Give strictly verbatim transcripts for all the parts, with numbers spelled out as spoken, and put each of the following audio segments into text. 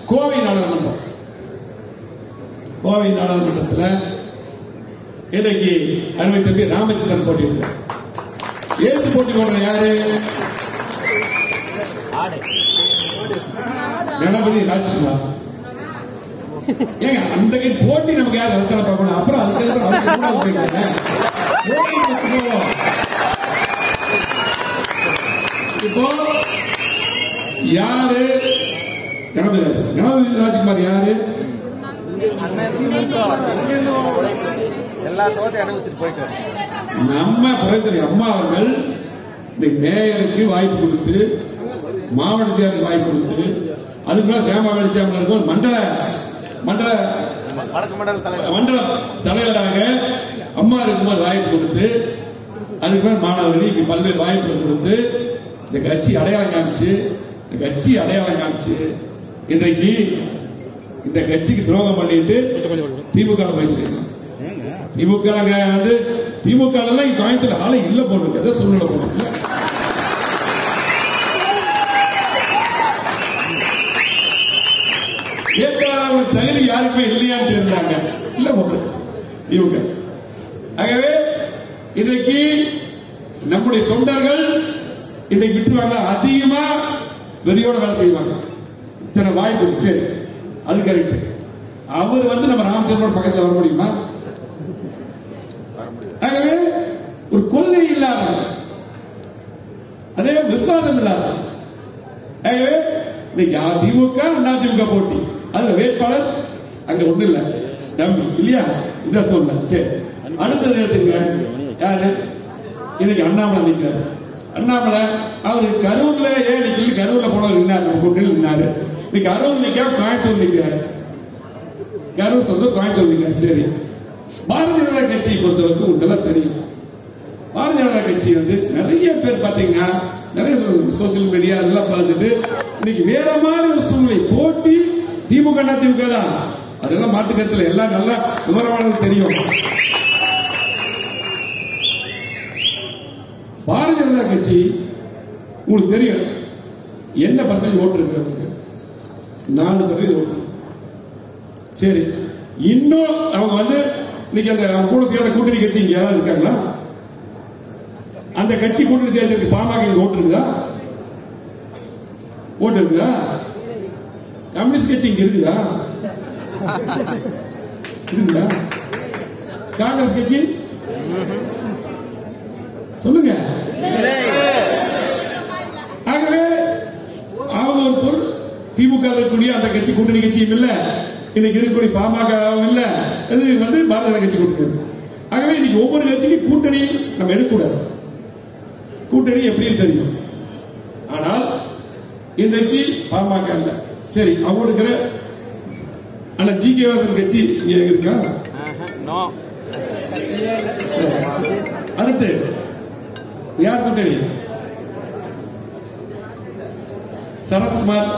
கோவை நாடாளுமன்றம் கோவை நாடாளுமன்றத்தில் இன்னைக்கு அருமை தம்பி ராமச்சந்திரன் போட்டியிடுறார். ஏற்று போட்டி போடுற யாரு? கணபதி ராஜ்குமார். ஏங்க அந்த போட்டி நமக்கு யார் அத்தனை பார்க்கணும்? அப்புறம் அதுக்கு இப்போ யாரு? கணபதி ராஜ் கணபதி ராஜ்குமார் யாரு? நம்ம புரட்சி அம்மா அவர்கள் இந்த மேயருக்கு வாய்ப்பு கொடுத்து, மாவட்டத்திற்கு வாய்ப்பு கொடுத்து, அதுக்கு மேல சேமா வெளிச்சாமல் இருக்கும் மண்டல மண்டல மண்டல தலைவராக அம்மா இருக்கும்போது வாய்ப்பு கொடுத்து, அதுக்கு மேல மாணவர்களுக்கு பல்வேறு வாய்ப்புகள் கொடுத்து இந்த கட்சி அடையாளம் காமிச்சு இந்த கட்சி அடையாளம் காமிச்சு இன்றைக்கு இந்த கட்சிக்கு துரோகம் பண்ணிட்டு திமுக போயிருக்காங்க. திமுக வந்து திமுக கோயம்புத்தூர் ஆளை இல்ல போட்டு ஏதோ சூழ்நிலை போட்டு ஏற்கான தகுதி யாருக்குமே இல்லையான்னு தெரிஞ்சாங்க இல்ல போட்டு திமுக. ஆகவே இன்றைக்கு நம்முடைய தொண்டர்கள் இன்றைக்கு விட்டுருவாங்க, அதிகமா வெறியோட வேலை செய்வாங்க. இத்தனை வாய்ப்பு சரி, அது கரெக்ட். அவர் வந்து நம்ம ராமச்சந்திரன் பக்கத்தில் வர முடியுமா? ஆகவே ஒரு கொள்கை இல்லாத, அதே விசுவாசம் இல்லாத, ஆகவே திமுக அண்ணா திமுக போட்டி, அதுல வேட்பாளர் அங்க ஒண்ணு இல்ல, டம்மி இல்லையா? இத சொல்ல சரி. அடுத்தது எடுத்துங்க, யாரு? இன்னைக்கு அண்ணாமலை நிற்கிறார். அண்ணாமலை அவரு கரூர்ல ஏன் நிக்கல? கரூர்ல போனவர் நின்னாரு, நம்ம கூட்டத்தில் நின்னாரு. இன்னைக்கு கரூர் நிக்க கோயம்புத்தூர் நிக்கிறாரு. கரூர் சொல்ல கோயம்புத்தூர் நிக்கிறார். சரி, பாரதிய ஜனதா கட்சியை பொறுத்தவரைக்கும் உங்களுக்கு எல்லாம் தெரியும். பாரதிய ஜனதா கட்சி வந்து நிறைய பேர் பாத்தீங்கன்னா நிறைய சோசியல் மீடியா அதெல்லாம் பார்த்துட்டு இன்னைக்கு வேற மாதிரி ஒரு சூழ்நிலை போட்டி திமுக திமுக தான், அதெல்லாம் மாட்டு கருத்துல எல்லாம் நல்லா விவரமானது தெரியும். பாரதிய ஜனதா கட்சி உங்களுக்கு தெரியும் என்ன பர்சன்டேஜ் ஓட்டு இருக்கு? நாலு சதவீதம் ஓட்டு. சரி, இன்னும் அவங்க வந்து இன்னைக்கு அந்த கூட சேர்ந்த கூட்டணி கட்சி இங்க யாராவது இருக்காங்களா? அந்த கட்சி கூட்டணி சேர்ந்திருக்கு பாமக இங்க ஓட்டு இருக்குதா? ஓட்டு இருக்குதா? கம்யூனிஸ்ட் கட்சி இங்க இருக்குதா? இருக்குதா? காங்கிரஸ் கட்சி சொல்லுங்க. ஆகவே அவங்க ஒரு பொருள் திமுக இருக்கக்கூடிய அந்த கட்சி கூட்டணி கட்சியும் இல்ல, இன்னைக்கு இருக்கக்கூடிய பாமகவும் இல்ல, இது வந்து பாரதிய ஜனதா கட்சி கூட்டணி. ஆகவே இன்னைக்கு ஒவ்வொரு கட்சிக்கும் கூட்டணி நம்ம எடுக்கக்கூடாது. கூட்டணி எப்படின்னு தெரியும். ஆனால் இன்றைக்கு பாமக இல்ல, சரி அவங்களுக்கு ஆனா ஜி கே வாசன் கட்சி இங்க இருக்கா? அடுத்து யார் கூட்டணி? சரத்குமார்.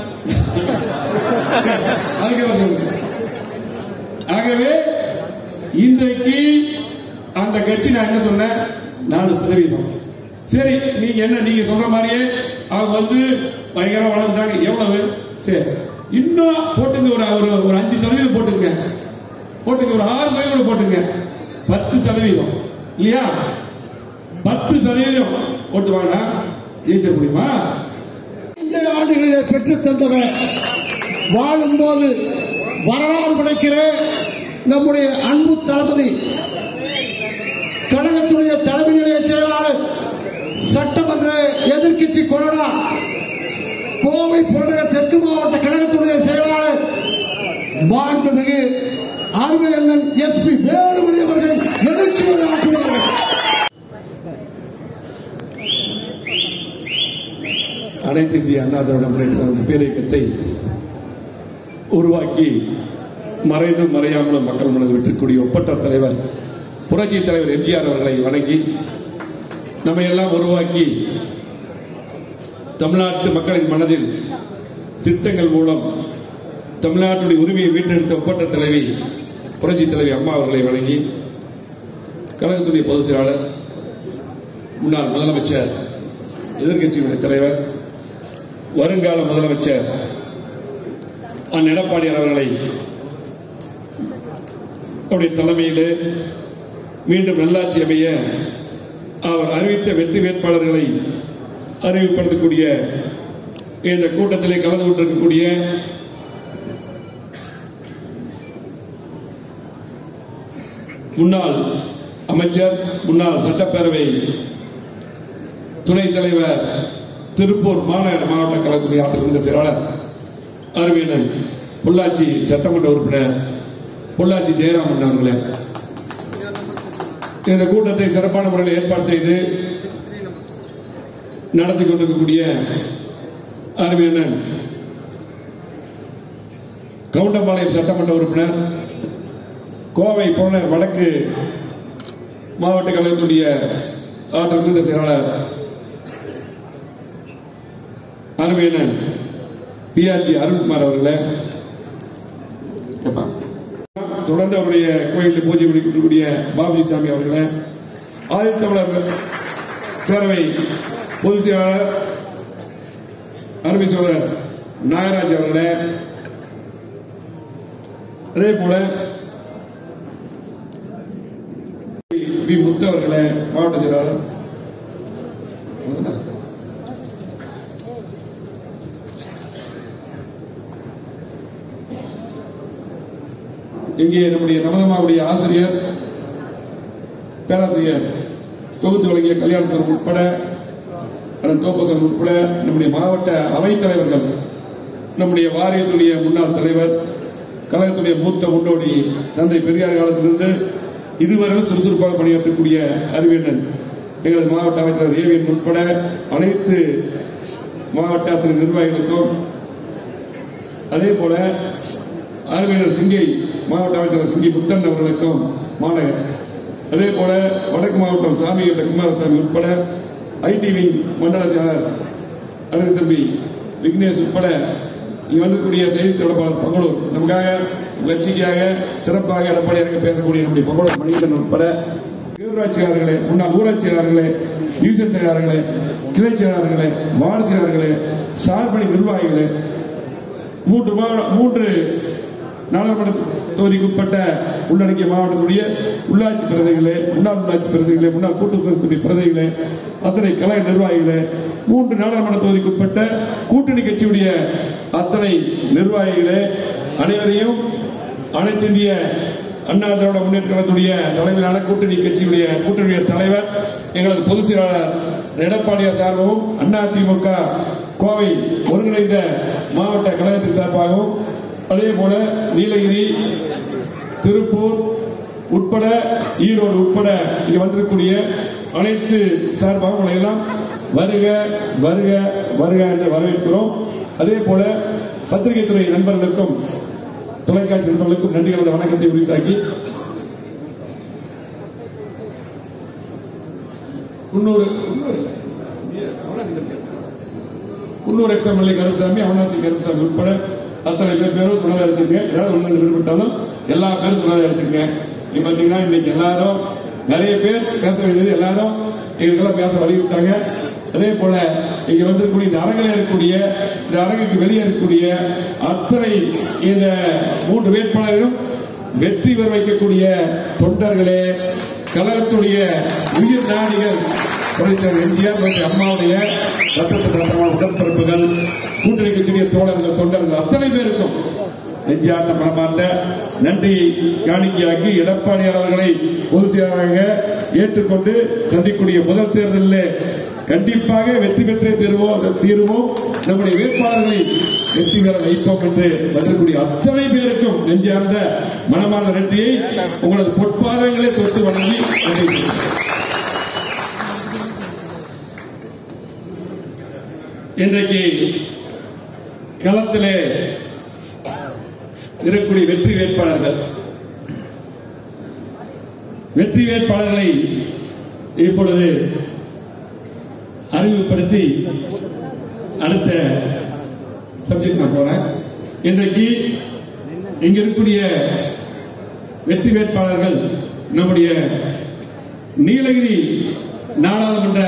ஆகவே இன்றைக்கு அந்த கட்சி நான் என்ன சொன்னேன், நாலு சதவீதம். சரி, நீங்க என்ன நீங்க சொல்ற மாதிரியே அவங்க வந்து பயங்கரமா வளர்ந்துட்டாங்க. எவ்வளவு? சரி, இன்னும் போட்டுங்க, ஒரு ஒரு அஞ்சு சதவீதம் போட்டுங்க, போட்டுங்க, ஒரு ஆறு சதவீதம் போட்டுங்க, பத்து சதவீதம் இல்லையா? பத்து சதவீதம் ஓட்டு வாங்க, ஜெயிக்க முடியுமா? இந்த ஆண்டுகளிலே பெற்றுத் தந்தவர், வாழும்போது வரலாறு படைக்கிற நம்முடைய அன்பு தளபதி, கழகத்துடைய தலைமை நிலைய செயலாளர், சட்டமன்ற எதிர்க்கட்சி கொறடா, கோவை புறநகர தெற்கு மாவட்ட கழகத்துடைய செயலாளர் மாண்புமிகு அருமை அண்ணன் எஸ் பி வேலுமணி அவர்கள் எழுச்சியோடு ஆற்றுவார்கள். அனைத்து இந்திய அண்ணா திராவிட முன்னேற்ற கழக பேரியக்கத்தை உருவாக்கி மறைந்தும் மறையாமலும் மக்கள் மனதில் விட்டுக்கூடிய ஒப்பற்ற தலைவர் புரட்சி தலைவர் எம்ஜிஆர் அவர்களை வணங்கி நம்மை எல்லாம் உருவாக்கி தமிழ்நாட்டு மக்களின் மனதில் திட்டங்கள் மூலம் தமிழ்நாட்டுடைய உரிமையை மீட்டெடுத்த ஒப்பற்ற தலைவி புரட்சி தலைவி அம்மா அவர்களை வணங்கி கழகத்துடைய பொதுச் செயலாளர், முன்னாள் முதலமைச்சர், எதிர்க்கட்சியினுடைய தலைவர், வருங்கால முதலமைச்சர் அண்ணன் எடப்பாடியார் அவர்களை அவருடைய தலைமையிலே மீண்டும் நல்லாட்சி அமைய அவர் அறிவித்த வெற்றி வேட்பாளர்களை அறிவிப்படுத்தக்கூடிய இந்த கூட்டத்திலே கலந்து கொண்டிருக்கக்கூடிய முன்னாள் அமைச்சர், முன்னாள் சட்டப்பேரவை துணைத் தலைவர், திருப்பூர் மாநகர மாவட்ட கழகத்துறை ஆற்றல் செயலாளர் அருமையன் பொள்ளாச்சி சட்டமன்ற உறுப்பினர் பொள்ளாச்சி ஜெயராமன் அவர்களே, இந்த கூட்டத்தை சிறப்பான முறையில் ஏற்பாடு செய்து நடத்தி கொண்டிருக்கக்கூடிய அருமையன் கவுண்டம்பாளையம் சட்டமன்ற உறுப்பினர், கோவை புறநகர் வடக்கு மாவட்ட கழகத்துடைய ஆற்றல் மிகுந்த செயலாளர் Arumaiyan P R G Arunkumar அவர்களே, தொடர்ந்து அவருடைய கோயிலில் பூஜை முடிக்கக்கூடிய பாபுஜி சாமி அவர்களே, ஆதித்தமிழர் பேரவை பொதுச் செயலாளர் அருமை சோழர் நாகராஜ் அவர்களே, அதே போல பி முத்து அவர்களே, மாவட்ட செயலாளர், இங்கே நம்முடைய நமதமாவுடைய ஆசிரியர் பேராசிரியர் தொகுத்து வழங்கிய கல்யாணத்தர் உட்பட தோப்பசன் உட்பட நம்முடைய மாவட்ட அவைத் தலைவர்கள், நம்முடைய வாரியத்துடைய முன்னாள் தலைவர், கழகத்துடைய மூத்த முன்னோடி தந்தை பெரியார் காலத்திலிருந்து இதுவரை சுறுசுறுப்பாக பணியாற்றக்கூடிய அறிவியன் எங்களது மாவட்ட அமைச்சர் ஏவியன் உட்பட அனைத்து மாவட்ட நிர்வாகிகளுக்கும், அதே போல அறிவியர் சிங்கை மாவட்ட அமைச்சர் சிங்கி முத்தன் அவர்களுக்கும் மாநகர், அதே போல வடக்கு மாவட்டம் சாமி குமாரசாமி உட்பட ஐடி விங் மண்டல செயலாளர் அருமை தம்பி விக்னேஷ் உட்பட இங்கு வந்திருக்கூடிய செய்தி தொடர்பாளர் பங்களூர், நமக்காக கட்சிக்காக சிறப்பாக எடப்பாடியாக பேசக்கூடிய நம்முடைய பங்களூர் மணிகண்டன் உட்பட ஊராட்சியாளர்களே, முன்னாள் ஊராட்சியாளர்களே, டிவிஷன் செயலாளர்களே, கிளை செயலாளர்களே, வார்டு செயலாளர்களே, சார்பணி நிர்வாகிகளே, மூன்று மூன்று நாடாளுமன்ற தொகுதிக்கு உட்பட்ட உள்ளடக்கிய மாவட்டத்துடைய உள்ளாட்சி பிரதிகளே, முன்னாள் உள்ளாட்சி பிரதிகளே, முன்னாள் கூட்டுறவு பிரதிகளே, அத்தனை கழக நிர்வாகிகளே, மூன்று நாடாளுமன்ற தொகுதிக்கு உட்பட்ட கூட்டணி கட்சியுடைய அத்தனை நிர்வாகிகளே, அனைவரையும் அனைத்து இந்திய அண்ணா திராவிட முன்னேற்ற கழகத்துடைய தலைமையிலான கூட்டணி கட்சியுடைய கூட்டணியுடைய தலைவர் எங்களது பொதுச் செயலாளர் எடப்பாடியார் சார்பாகவும் அதிமுக கோவை ஒருங்கிணைந்த மாவட்ட கழகத்தின் சார்பாகவும், அதே போல நீலகிரி, திருப்பூர் உட்பட ஈரோடு உட்பட இங்கு வந்திருக்கக்கூடிய அனைத்து சார்பாக எல்லாம் வருக வருக வருக என்று வரவேற்கிறோம். அதே போல பத்திரிகை துறை நண்பர்களுக்கும் தொலைக்காட்சி நண்பர்களுக்கும் நன்றி கலந்த வணக்கத்தை உரித்தாக்கி குன்னூர் குன்னூர் எக்ஸாம்பிள் கருப்பசாமி, அவனாசி கருப்பசாமி உட்பட அத்தனை பேர் பேரும் சொன்னதை எடுத்துங்க. ஏதாவது ஒன்று விருப்பப்பட்டாலும் எல்லா பேரும் சொன்னதை எடுத்துங்க. நீங்க பாத்தீங்கன்னா இன்னைக்கு எல்லாரும் நிறைய பேர் பேச வேண்டியது எல்லாரும் எங்களுக்கெல்லாம் பேச வலியுறுத்தாங்க. அதே போல இங்க வந்திருக்கக்கூடிய இந்த அரங்கில் இருக்கக்கூடிய இந்த அரங்குக்கு வெளியே இருக்கக்கூடிய அத்தனை இந்த மூன்று வேட்பாளர்களும் வெற்றி பெற வைக்கக்கூடிய தொண்டர்களே, கழகத்துடைய உயிர் நாடிகள் எம்ஜிஆர் அம்மாவுடைய உடன்பிறப்புகள், கூட்டணி கட்சியுடைய தோழர்கள், தொண்டர்கள் அத்தனை பேருக்கும் நெஞ்சார்ந்த மனமார்ந்த நன்றியை காணிக்கையாக்கி எடப்பாடியார் அவர்களை பொதுச் செயலாளராக ஏற்றுக்கொண்டு சந்திக்கூடிய முதல் தேர்தலில் கண்டிப்பாக வெற்றி பெற்றே தீர்வோம் தீர்வோம் நம்முடைய வேட்பாளர்களை வெற்றி பெற வைப்போம் என்று வந்திருக்கூடிய அத்தனை பேருக்கும் நெஞ்சார்ந்த மனமார்ந்த நன்றியை உங்களது பொற்பாதங்களை தொட்டு வணங்கி நன்றி. இன்றைக்கு களத்திலே இருக்கக்கூடிய வெற்றி வேட்பாளர்கள் வெற்றி வேட்பாளர்களை இப்பொழுது அறிமுகப்படுத்தி அடுத்த சப்ஜெக்ட் நான் போறேன். இன்றைக்கு இங்க இருக்கக்கூடிய வெற்றி வேட்பாளர்கள் நம்முடைய நீலகிரி நாடாளுமன்ற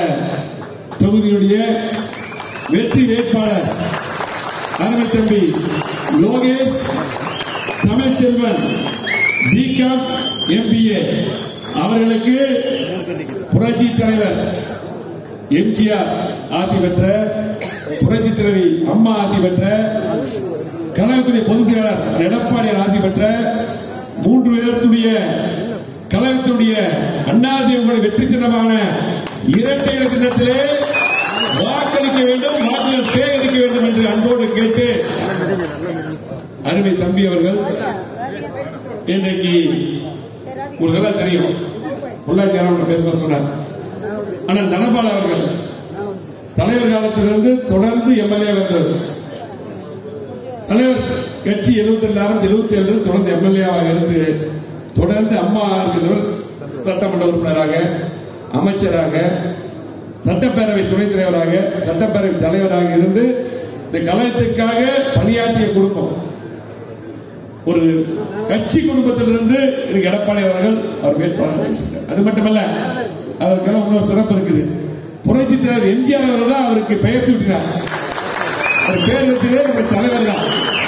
தொகுதியுடைய வெற்றி வேட்பாளர் அருமை தம்பி லோகேஷ் தமிழ்ச்செல்வன் பிகாம் எம்பிஏ அவர்களுக்கு புரட்சி தலைவர் எம்ஜிஆர் ஆசி பெற்ற புரட்சி தலைவி அம்மா ஆசி பெற்ற கழகத்துடைய பொதுச் செயலாளர் எடப்பாடியார் ஆசி பெற்ற மூன்று பேருடைய கழகத்துடைய அண்ணாதிமுக வெற்றி சின்னமான இரட்டை இலை சின்னத்திலே வாக்களிக்க வேண்டும், வாக்குகள் சேகரிக்க வேண்டும் என்று அன்போடு கேட்டு அருமை தம்பி அவர்கள் இன்றைக்கு உங்களுக்கு தெரியும் உள்ளாட்சி பேர் சொன்னார். ஆனால் தனபால் அவர்கள் தலைவர் காலத்திலிருந்து தொடர்ந்து எம்எல்ஏ வந்தவர். தலைவர் கட்சி எழுபத்தி ரெண்டு ஆரம்பிச்சு எழுபத்தி ஏழு தொடர்ந்து எம்எல்ஏவாக இருந்து தொடர்ந்து அம்மா இருக்கிறவர் சட்டமன்ற உறுப்பினராக, அமைச்சராக, சட்டப்பேரவை துணைத் தலைவராக, சட்டப்பேரவை தலைவராக இருந்து இந்த கழகத்திற்காக பணியாற்றிய குடும்பம். ஒரு கட்சி குடும்பத்திலிருந்து எனக்கு எடப்பாடி அவர்கள் அவர் வேட்பாளர். அது மட்டுமல்ல, அவருக்கெல்லாம் இன்னொரு சிறப்பு இருக்குது. புரட்சி தலைவர் எம்ஜிஆர் அவர்கள் தான் அவருக்கு பெயர் சூட்டினார். அவர் பேர் வச்சதே ஒரு தலைவர் தான்.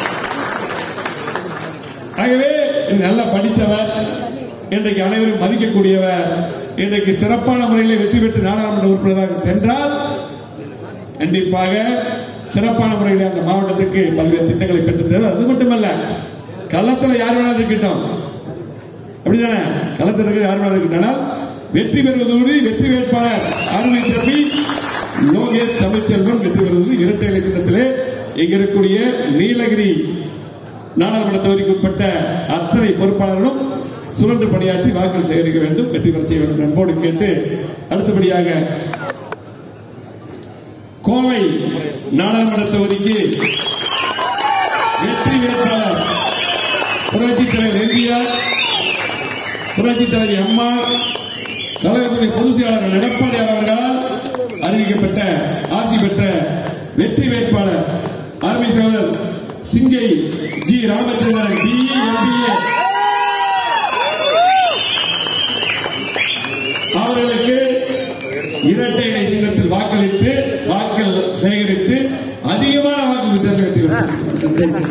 ஆகவே நல்லா படித்தவர், இன்றைக்கு அனைவரும் மதிக்கக்கூடியவர், இன்றைக்கு சிறப்பான முறையில் வெற்றி பெற்று நாடாளுமன்ற உறுப்பினராக சென்றால் கண்டிப்பாக சிறப்பான முறையில் அந்த மாவட்டத்துக்கு பல்வேறு திட்டங்களை பெற்றுத் தருவார். அது மட்டுமல்ல, களத்தில் யார் வேணாலும் இருக்கட்டும், அப்படிதானே? களத்தில் இருக்க யார் வேணாலும் இருக்கட்டும், வெற்றி பெறுவதோடு வெற்றி வேட்பாளர் அருமை தம்பி லோகேஷ் தமிழ்ச்செல்வன் வெற்றி பெறுவது இரட்டை இலை சின்னத்திலே இங்க இருக்கக்கூடிய நீலகிரி நாடாளுமன்ற தொகுதிக்கு உட்பட்ட அத்தனை பொறுப்பாளர்களும் சுழன்று பணியாற்றி வாக்குகள் சேகரிக்க வேண்டும், வெற்றி பெற செய்ய வேண்டும் என்போடு கேட்டு அடுத்தபடியாக கோவை நாடாளுமன்ற தொகுதிக்கு வெற்றி வேட்பாளர் புரட்சி தலைவர் எம்ஜிஆர், புரட்சி தலைவி அம்மா, கழகத்துடைய பொதுச் செயலாளர் எடப்பாடி அவர்களால் அறிவிக்கப்பட்ட ஆசி பெற்ற வெற்றி வேட்பாளர் அருமை சகோதரர் சிங்கை ஜி ராமச்சந்திரன் பிஇ எம்பிஏ அவர்களுக்கு இரட்டை இலை சின்னத்தில் வாக்களித்து வாக்கள் சேகரித்து அதிகமான வாக்கு வித்தியாசம்.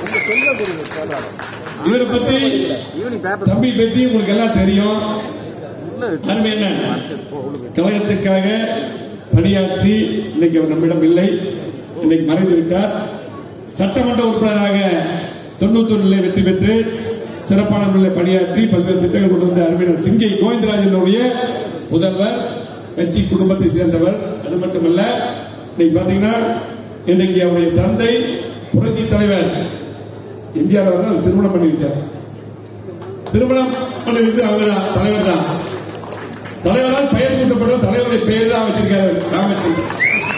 இவரை பற்றி தம்பி பற்றி உங்களுக்கு எல்லாம் தெரியும். அருமை என்ன கழகத்திற்காக பணியாற்றி இன்னைக்கு அவர் நம்மிடம் இல்லை, இன்னைக்கு மறைந்து விட்டார். சட்டமன்ற உறுப்பினராக தொண்ணூத்தி ஒன்றிலே வெற்றி பெற்று சிறப்பான முறையில் பணியாற்றி பல்வேறு திட்டங்கள் கொண்டு வந்த அருமையான சிங்கை கோவிந்தராஜனுடைய புதல்வர், கட்சி குடும்பத்தை சேர்ந்தவர். அது மட்டுமல்ல, இன்னைக்கு பாத்தீங்கன்னா இன்னைக்கு அவருடைய தந்தை புரட்சி தலைவர் எம்ஜிஆர் அவர்கள் திருமணம் பண்ணி வச்சார். திருமணம் பண்ணி வைத்து அவர் தலைவர் தான். தலைவரால் பெயர் சூட்டப்பட்ட தலைவருடைய பெயர் தான் வச்சிருக்காரு ராமச்சந்திரன்.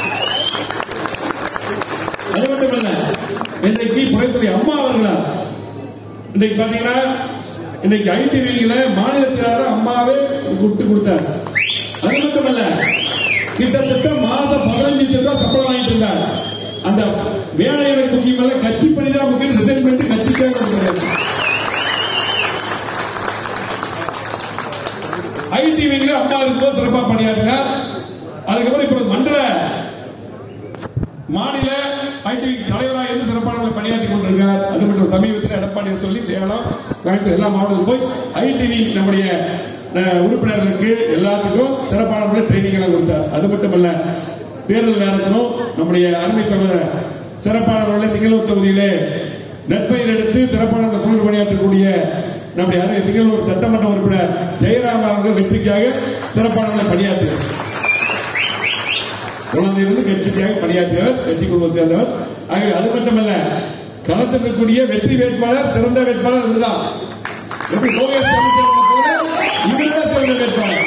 அது மட்டுமல்ல, இன்னைக்கு புரட்சி அம்மா அவர்களால் இன்னைக்கு பாத்தீங்கன்னா இன்னைக்கு ஐடி விங்கில மாநில செயலாளர் அம்மாவே விட்டு கொடுத்தார். அது மட்டுமல்ல, கிட்டத்தட்ட மாதம் பதினஞ்சு லட்சம் ரூபாய் சம்பளம் வாங்கிட்டு இருந்தார். அந்த வேலையை முக்கியம் அல்ல, கட்சி பணி தான் முக்கியம். ரிசைன் பண்ணிட்டு கட்சிக்காக ஐடி விங்கில அம்மா இருக்கும்போது சிறப்பாக பணியாற்றினார். அதுக்கப்புறம் இப்ப மண்டல மாநில ஐடி தலைவராக இருந்து சிறப்பான பணியாற்றி கொண்டிருக்கிறார். அது மட்டும் சமீபத்தில் எடப்பாடி சொல்லி சேலம் கோயம்புத்தூர் எல்லா மாவட்டத்தில் போய் ஐடிவி நம்முடைய உறுப்பினர்களுக்கு எல்லாத்துக்கும் சிறப்பான முறையில் ட்ரைனிங் எல்லாம் கொடுத்தார். அது மட்டுமல்ல, தேர்தல் நேரத்திலும் நம்முடைய அருமை சகோதரர் சிறப்பான முறையில் சிங்களூர் தொகுதியிலே நெற்பயிர் எடுத்து சிறப்பான சூழல் பணியாற்றக்கூடிய நம்முடைய அருமை சிங்களூர் சட்டமன்ற உறுப்பினர் ஜெயராம் அவர்கள் வெற்றிக்காக சிறப்பான முறையில் பணியாற்றினார். குழந்தையிலிருந்து கட்சிக்காக பணியாற்றியவர், கட்சி குடும்பத்தை சேர்ந்தவர். ஆகவே அது மட்டுமல்ல, களத்தில் இருக்கக்கூடிய வெற்றி வேட்பாளர் சிறந்த வேட்பாளர் இதுதான். எப்படி லோகேஷ் இவர்தான் சிறந்த வேட்பாளர்.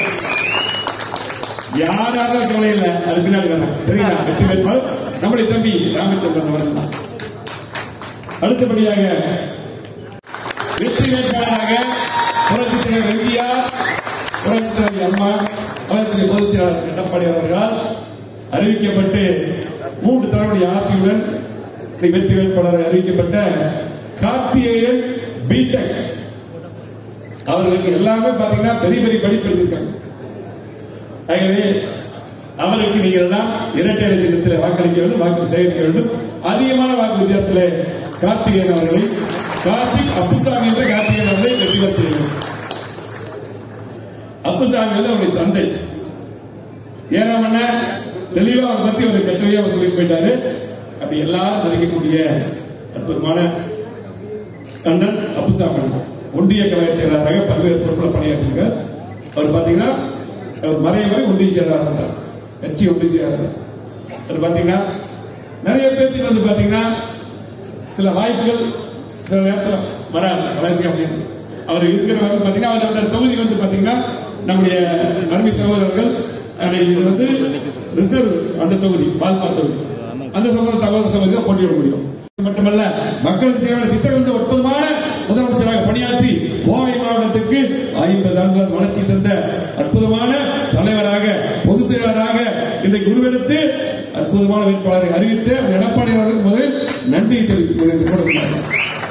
யாராக கவலை இல்லை, அது பின்னாடி வரலாம். சரிங்களா? வெற்றி வேட்பாளர் நம்முடைய தம்பி ராமச்சந்திரன் அவர்கள் தான். அடுத்தபடியாக வெற்றி வேட்பாளராக புரட்சி தலைவர் எம்ஜிஆர், புரட்சி தலைவி அம்மா, கழகத்துடைய பொதுச் செயலாளர் எடப்பாடி அவர்களால் அறிவிக்கப்பட்டு மூன்று தலைவருடைய ஆட்சியுடன் வெற்றி வேட்பாளர் அறிவிக்கப்பட்ட கார்த்திகேயன் பிடெக் அவர்களுக்கு எல்லாமே பாத்தீங்கன்னா பெரிய பெரிய படிப்பு வச்சிருக்காங்க. ஆகவே அவருக்கு நீங்கள் எல்லாம் இரட்டை இலை சின்னத்தில் வாக்களிக்க வேண்டும், வாக்கு சேகரிக்க வேண்டும், அதிகமான வாக்கு வித்தியாசத்தில் கார்த்திகேயன் அவர்களை கார்த்திக் அப்புசாமி என்ற கார்த்திகேயன் அவர்களை வெற்றி பெற செய்யும். அப்புசாமி வந்து அவருடைய தந்தை. ஏன்னா தெளிவா அவரை பத்தி ஒரு கட்டுரையா சொல்லி போயிட்டாரு. அப்படி எல்லாரும் மதிக்கக்கூடிய அற்புதமான கண்ணன் அப்புசாமி ஒன்றிய கழக செயலாளராக பல்வேறு பொறுப்புல பணியாற்றிருக்கார். அவர் பாத்தீங்கன்னா மறைமுறை ஒன்றிய செயலாளர் இருந்தார், கட்சி ஒன்றிய செயலாளர். அவர் பாத்தீங்கன்னா நிறைய பேருக்கு வந்து பாத்தீங்கன்னா சில வாய்ப்புகள் சில நேரத்தில் வராது வளர்ச்சி அப்படின்னு. அவர் இருக்கிறவங்க பாத்தீங்கன்னா அவரோட தொகுதி வந்து பாத்தீங்கன்னா நம்முடைய அருமை சகோதரர்கள் இது வந்து ரிசர்வ் அந்த தொகுதி பால்பார் தொகுதி அந்த சகோதர சகோதர சகோதரி தான் போட்டியிட முடியும். மட்டுமல்ல மக்களுக்கு தேவையான திட்டங்கள் அற்புதமான முதலமைச்சராக பணியாற்றி கோவை மாவட்டத்துக்கு ஐம்பது ஆண்டுகள் வளர்ச்சி தந்த அற்புதமான தலைவராக பொதுச் செயலாளராக இன்றைக்கு உருவெடுத்து அற்புதமான வேட்பாளரை அறிவித்து எடப்பாடி அவர்களுக்கு முதலில் நன்றியை தெரிவித்துக் கொள்கிறேன்.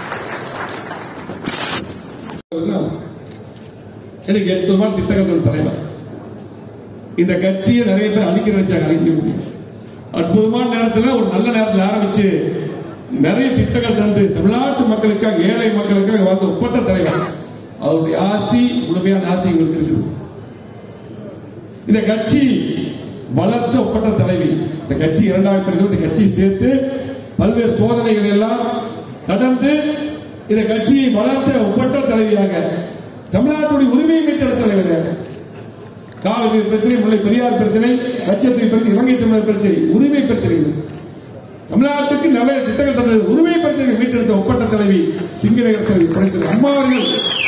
எனக்கு அற்புதமான திட்டங்கள் தலைவர். இந்த கட்சியை நிறைய பேர் அழிக்க நினைச்சாங்க, அழிக்க முடியும். அற்புதமான நேரத்தில் ஒரு நல்ல நேரத்தில் ஆரம்பிச்சு நிறைய திட்டங்கள் தந்து தமிழ்நாட்டு மக்களுக்காக ஏழை மக்களுக்காக வாழ்ந்த ஒப்பற்ற தலைவர். அவருடைய ஆசி முழுமையான ஆசி இவருக்கு இருக்குது. இந்த கட்சி வளர்த்த ஒப்பற்ற தலைவி. இந்த கட்சி இரண்டாவது பிரிவு இந்த கட்சியை சேர்த்து பல்வேறு சோதனைகள் எல்லாம் கடந்து இந்த கட்சியை வளர்த்த ஒப்பற்ற தலைவியாக தமிழ்நாட்டுடைய உரிமையை மீட்டெடுத்த தலைவராக காவிரி பிரச்சனை, முல்லை பெரியார் பிரச்சனை, லட்சத்தீவு பிரச்சனை, இலங்கை தமிழர் பிரச்சனை, உரிமை பிரச்சனைகள் தமிழ்நாட்டுக்கு நல்ல திட்டங்கள் தந்தது. உரிமை பிரச்சனை மீட்டெடுத்த ஒப்பற்ற தலைவி சிங்கநகர் தலைவி படைத்தது அம்மா அவர்கள்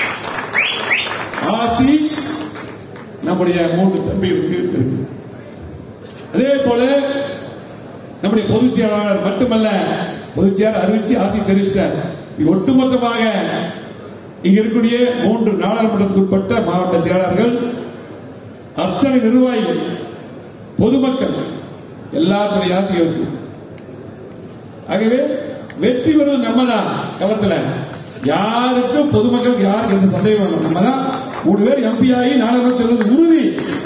ஆசி நம்முடைய மூன்று தம்பிகளுக்கு இருக்கு. அதே போல நம்முடைய பொதுச் செயலாளர் மட்டுமல்ல, பொதுச் செயலாளர் அறிவிச்சு ஆசி தெரிவித்தார். ஒட்டுமொத்தமாக இங்க இருக்கக்கூடிய மூன்று நாடாளுமன்றத்துக்கு உட்பட்ட மாவட்ட செயலாளர்கள், அத்தனை நிர்வாகிகள், பொதுமக்கள் எல்லாத்துடைய ஆசை இருக்கு. ஆகவே வெற்றி பெறுவது நம்ம தான். களத்துல யாருக்கும் பொதுமக்களுக்கு யாருக்கு எந்த சந்தேகம் வேணும். நம்ம தான் மூணு பேர் எம்பி ஆகி நாடாளுமன்றம் செல்வது உறுதி.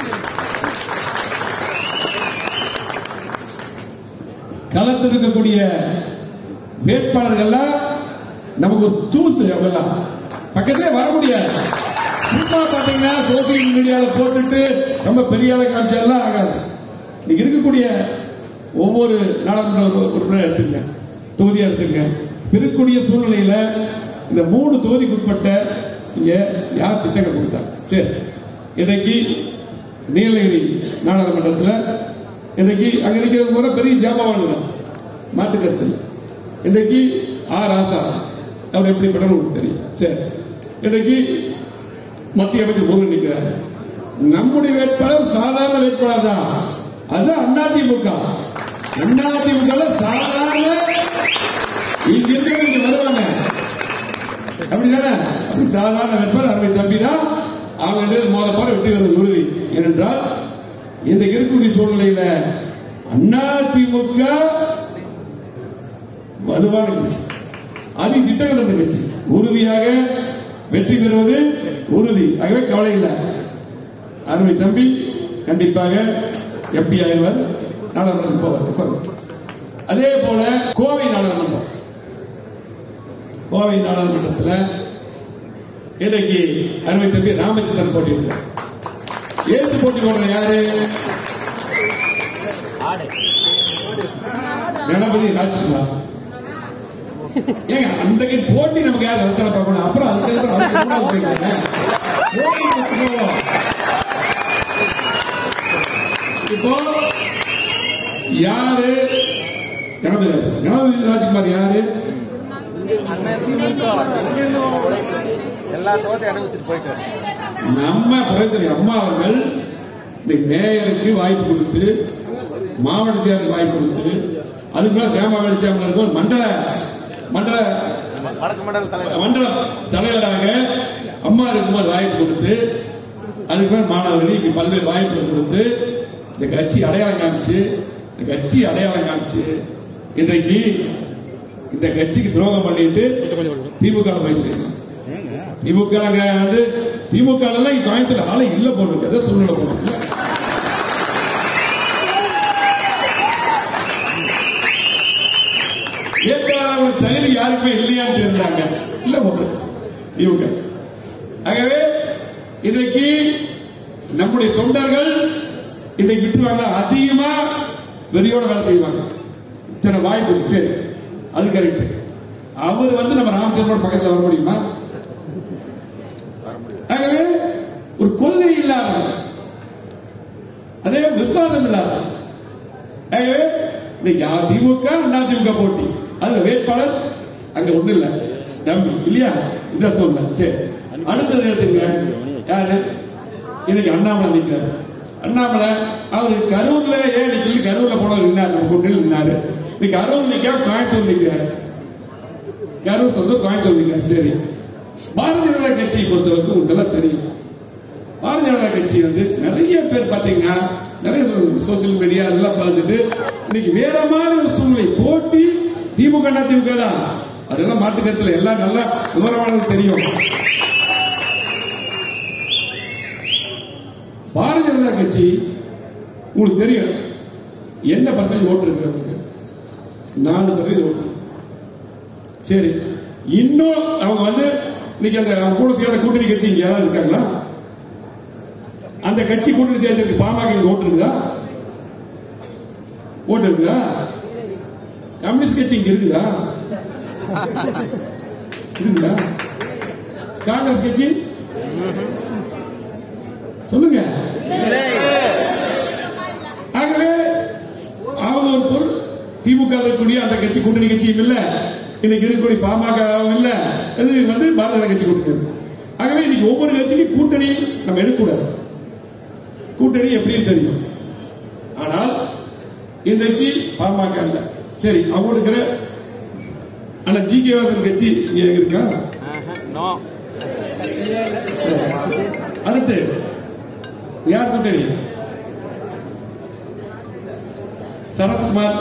களத்தில் இருக்கக்கூடிய வேட்பாளர்கள் நமக்கு ஒரு தூசு. அவங்கெல்லாம் பக்கத்திலே வர முடியாது. சும்மா பாத்தீங்கன்னா சோசியல் மீடியால போட்டுட்டு ரொம்ப பெரிய ஆளை காமிச்செல்லாம் ஆகாது. நீங்க இருக்கக்கூடிய ஒவ்வொரு நாடாளுமன்ற உறுப்பினர் எடுத்துங்க, தொகுதியா எடுத்துங்க. இருக்கக்கூடிய சூழ்நிலையில இந்த மூணு தொகுதிக்கு உட்பட்ட இங்க யார் திட்டங்கள் கொடுத்தாங்க? சரி, இன்னைக்கு நீலகிரி நாடாளுமன்றத்தில் இன்னைக்கு அங்க இருக்கிறது கூட பெரிய ஜாபவான் தான், மாட்டு கருத்து. இன்னைக்கு ஆர் ராசா அவர் எப்படி படம் தெரியும். சரி, இன்னைக்கு மத்திய அமைச்சர் முருகன் நிற்கிறார். நம்முடைய வேட்பாளர் சாதாரண வேட்பாளர் தான். அது அதிமுக. அதிமுக சாதாரண இங்க இங்க வருவாங்க அப்படிதானே? அப்படி சாதாரண வேட்பாளர் அருமை தம்பி தான். அவங்க மோத போற வெற்றி வருவது உறுதி. ஏனென்றால் இன்றைக்கு இருக்கக்கூடிய சூழ்நிலையில அதிமுக வலுவான கட்சி, அதி திட்டங்கள் அந்த கட்சி உறுதியாக வெற்றி பெறுவது உறுதி. ஆகவே கவலை இல்லை. அருமை தம்பி கண்டிப்பாக எம்பி ஆயிடுவார், நாடாளுமன்றம் போவார். அதே போல கோவை நாடாளுமன்றம், கோவை நாடாளுமன்றத்தில் இன்னைக்கு அருமை தம்பி ராமச்சந்திரன் போட்டியிடுறார். ஏற்று போட்டி போடுற யாரு? கணபதி ராஜ்குமார். ஏங்க அந்த போட்டி நமக்கு யார் அதனால பார்க்கணும். அப்புறம் அதுக்கு இப்போ யாரு? கணபதி ராஜ்குமார். கணபதி ராஜ்குமார் யாரு? நம்ம புரட்சி அம்மா அவர்கள் இந்த மேயருக்கு வாய்ப்பு கொடுத்து, மாவட்டத்திற்கு வாய்ப்பு கொடுத்து, அதுக்குள்ள சேமா வெளிச்சாமலருக்கு மண்டல மண்டல மண்டல தலைவராக அம்மா இருக்கும்போது வாய்ப்பு கொடுத்து, அதுக்கு மேல் மாணவர்களுக்கு பல்வேறு வாய்ப்புகள் கொடுத்து இந்த கட்சி அடையாளம் காமிச்சு இந்த கட்சி அடையாளம் காமிச்சு இன்றைக்கு இந்த கட்சிக்கு துரோகம் பண்ணிட்டு திமுக பேசுறீங்க. திமுக வந்து திமுக கோயம்புத்தூர் ஆளை இல்ல போட்டிருக்க சூழ்நிலை போட்டு ஏற்காடு தகுதி யாருக்குமே இல்லையான்னு இருந்தாங்க இல்ல இவங்க. ஆகவே இன்றைக்கு நம்முடைய தொண்டர்கள் இன்றைக்கு விட்டுருவாங்க, அதிகமா வெறியோட வேலை செய்வாங்க. இத்தனை வாய்ப்பு சரி, அது கரெக்ட். அவர் வந்து நம்ம ராமச்சந்திரன் பக்கத்தில் வர முடியுமா? ஆகவே ஒரு கொள்கை இல்லாத, அதே விசுவாசம் இல்லாத. ஆகவே திமுக அதிமுக போட்டி, அதுல வேட்பாளர் அங்க ஒண்ணு இல்ல, டம்மி இல்லையா? இத சொல்ல. சரி, அடுத்தது எடுத்துங்க. யாரு இன்னைக்கு அண்ணாமலை நிற்கிறாரு. அண்ணாமலை அவரு கரூர்ல ஏன் நிக்கல? கரூர்ல போன நின்னாரு, நம்ம கூட்டத்தில் நின்னாரு. இன்னைக்கு கரூர் நிக்க கோயம்புத்தூர் நிக்கிறாரு. கரூர் சொல்றது கோயம்புத்தூர் நிக்கிறாரு. சரி, பாரதிய ஜனதா கட்சியை பொறுத்தவரைக்கும் உங்களுக்கு எல்லாம் தெரியும். பாரதிய ஜனதா கட்சி வந்து நிறைய பேர் பாத்தீங்கன்னா நிறைய சோசியல் மீடியா அதெல்லாம் பார்த்துட்டு இன்னைக்கு வேற மாதிரி ஒரு சூழ்நிலை. போட்டி திமுக திமுக தான், அதெல்லாம் மாட்டுக்கருத்துல எல்லாம் நல்லா விவரமானது தெரியும். பாரதிய ஜனதா கட்சி உங்களுக்கு தெரியும் என்ன பர்சன்டேஜ் ஓட்டு இருக்கு? நாலு சதவீதம் ஓட்டு. சரி, இன்னும் அவங்க வந்து இன்னைக்கு அந்த கூட சேர்ந்த கூட்டணி கட்சி இங்க யாராவது இருக்காங்களா? அந்த கட்சி கூட்டணி சேர்ந்திருக்கு பாமக இங்க ஓட்டு இருக்குதா? ஓட்டு இருக்குதா? கம்யூனிஸ்ட் கட்சி இங்க இருக்குதா? இருக்குதா? காங்கிரஸ் கட்சி சொல்லுங்க. ஆகவே அவங்க ஒரு பொருள் திமுக இருக்கக்கூடிய அந்த கட்சி கூட்டணி கட்சியும் இல்ல, இன்னைக்கு இருக்கக்கூடிய பாமகவும் இல்ல, இது வந்து பாரதிய ஜனதா கட்சி கூட்டணி. ஆகவே இன்னைக்கு ஒவ்வொரு கட்சிக்கும் கூட்டணி நம்ம எடுக்கக்கூடாது. கூட்டணி எப்படின்னு தெரியும். ஆனால் இன்றைக்கு பாமக இல்ல. சரி, அவங்களுக்கு ஆனா ஜி கே வாசன் கட்சி இங்க இருக்கா? அடுத்து யார் கூட்டணி? சரத்குமார்.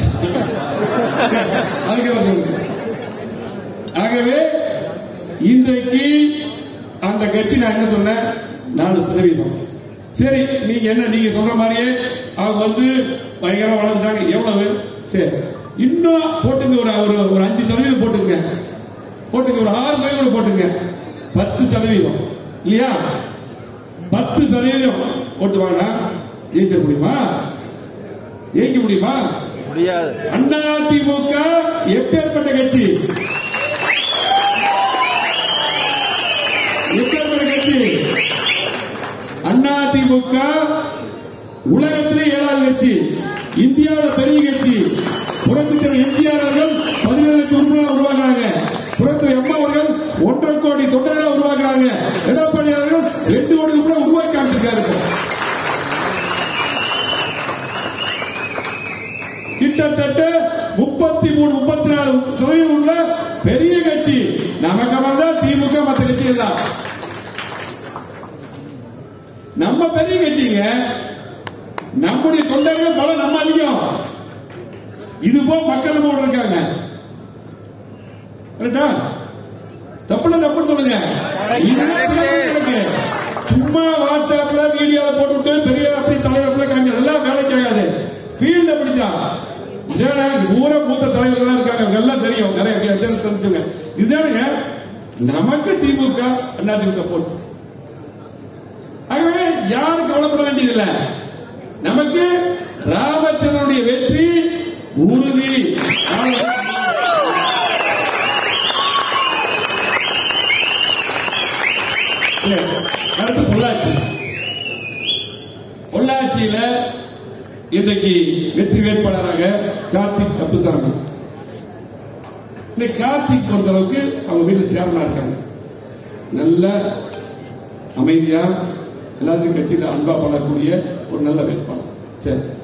ஆகவே இன்றைக்கு அந்த கட்சி நான் என்ன சொன்னேன், நாலு சதவீதம். சரி, நீங்க என்ன நீங்க சொல்ற மாதிரியே அவங்க வந்து பயங்கரமா வளர்ந்துட்டாங்க. எவ்வளவு? சரி, இன்னும் போட்டுங்க, ஒரு ஒரு அஞ்சு சதவீதம் போட்டுங்க, போட்டுங்க, ஒரு ஆறு சதவீதம் போட்டுங்க, பத்து சதவீதம் இல்லையா? பத்து சதவீதம் ஓட்டு வாங்கினா ஜெயிக்க முடியுமா? ஜெயிக்க முடியுமா? முடியாது. அண்ணா திமுக எப்பேற்பட்ட கட்சி? எப்பேற்பட்ட கட்சி? அண்ணா திமுக உலகத்திலே ஏழாவது கட்சி, இந்தியாவில் பெரிய கட்சி. புரட்சித்தலைவர் எம்ஜிஆர் அவர்கள் பதினேழு லட்சம் உறுப்பினர் உருவாக்குறாங்க. புரட்சித்தலைவர் அம்மா அவர்கள் ஒன்றரை கோடி தொண்டர்களை உருவாக்குறாங்க. எடப்பாடி அவர்கள் ரெண்டு கோடி கூட உருவாக்கி காமிச்சிருக்காரு. கிட்டத்தட்ட முப்பத்தி மூணு முப்பத்தி நாலு சதவீதம் உள்ள பெரிய கட்சி நமக்கு தான் திமுக. மற்ற கட்சி எல்லாம் நம்ம பெரிய கட்சிங்க. நம்முடைய தொண்டர்கள் பல நம்ம அதிகம். இது போல மக்கள் போட்டு இருக்காங்க. தப்புல தப்புன்னு சொல்லுங்க. சும்மா வாட்ஸ்அப்ல மீடியால போட்டு பெரிய அப்படி தலைவர்கள் காமி அதெல்லாம் வேலைக்கு ஆகாது. ஃபீல்ட் அப்படித்தான். ஊரே மூத்த தலைவர்கள் இருக்காங்க, எல்லாம் தெரியும். நிறைய தெரிஞ்சுங்க. இதுதானுங்க நமக்கு திமுக அண்ணா திமுக போட்டு. ஆகவே யாரும் கவலைப்பட வேண்டியதில்லை. நமக்கு ராமச்சந்திரனுடைய வெற்றி உறுதி. அடுத்து பொள்ளாச்சி. பொள்ளாச்சியில இன்றைக்கு வெற்றி வேட்பாளராக கார்த்திக் அப்புசாமி. இன்னைக்கு கார்த்திக் பொறுத்த அளவுக்கு அவங்க வீட்டில் சேர்மனா இருக்காங்க. நல்ல அமைதியா எல்லாத்தையும் கட்சியில் அன்பா பழகக்கூடிய ஒரு நல்ல வேட்பாளர். சரி,